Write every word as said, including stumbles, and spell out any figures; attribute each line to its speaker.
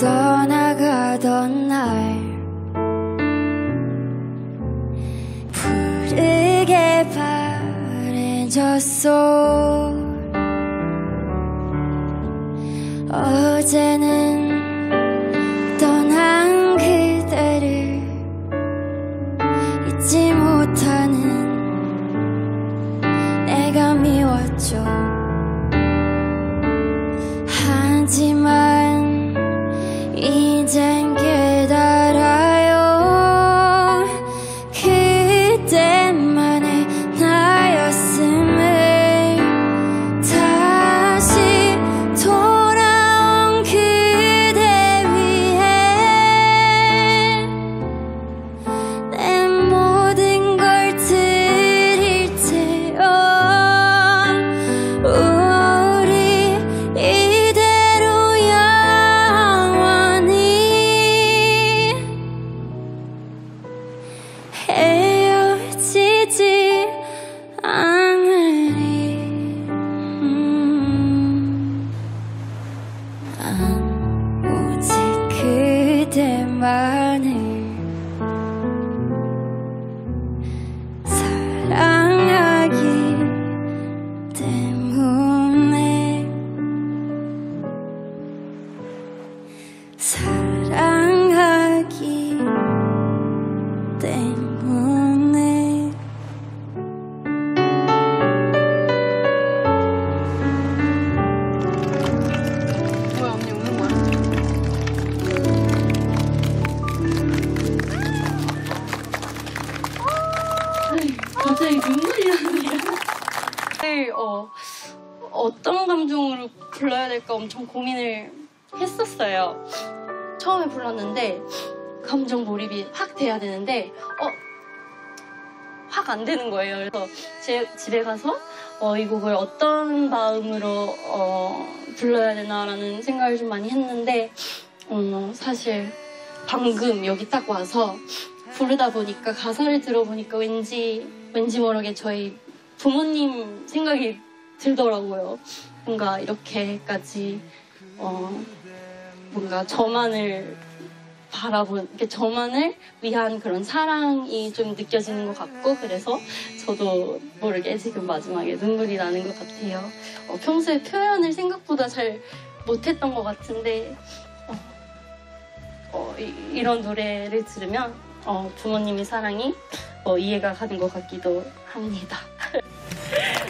Speaker 1: 떠나가던 날 푸르게 바래졌어. 어제는 떠난 그대를 잊지 못하는 내가 미웠죠. 하지만 이젠 깨달아요. 그때만의 나였음을. 다시 돌아온 그대 위해 내 모든 걸 드릴게요. 우리 이대로 영원히 헤어지지 않으리. 음, 난 오직 그대만을 사랑하기 때문에 사랑하기 때문에.
Speaker 2: 뭐야, 언니 우는 거야? 갑자기 눈물이 나네요. 어, 어떤 감정으로 불러야 될까 엄청 고민을 했었어요. 처음에 불렀는데 감정 몰입이 확 돼야 되는데 어, 확 안 되는 거예요. 그래서 제 집에 가서 어, 이 곡을 어떤 마음으로 어, 불러야 되나라는 생각을 좀 많이 했는데 어, 사실 방금 여기 딱 와서 부르다 보니까 가사를 들어보니까 왠지 왠지 모르게 저희 부모님 생각이 들더라고요. 뭔가 이렇게까지 어, 뭔가 저만을 바라본, 이렇게 저만을 위한 그런 사랑이 좀 느껴지는 것 같고, 그래서 저도 모르게 지금 마지막에 눈물이 나는 것 같아요. 어, 평소에 표현을 생각보다 잘 못했던 것 같은데 어, 어, 이, 이런 노래를 들으면 어, 부모님의 사랑이 어, 이해가 가는 것 같기도 합니다.